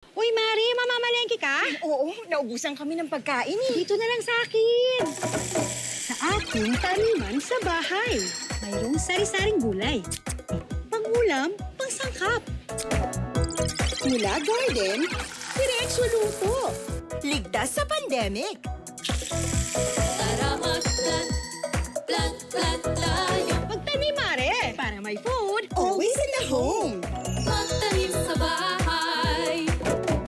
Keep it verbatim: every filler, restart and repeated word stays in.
Uy, Mari, mamamalengke ka? Oo, naubusan kami ng pagkain eh. Dito na lang sa akin. Sa aking taniman sa bahay. Mayroong sari-saring gulay. Pangulam, pangsangkap. Mula garden, diretso luto. Ligtas sa pandemic. Tara mag-plant, plant, plant tayo. Magtanim, Mare, para may food. Always in the home.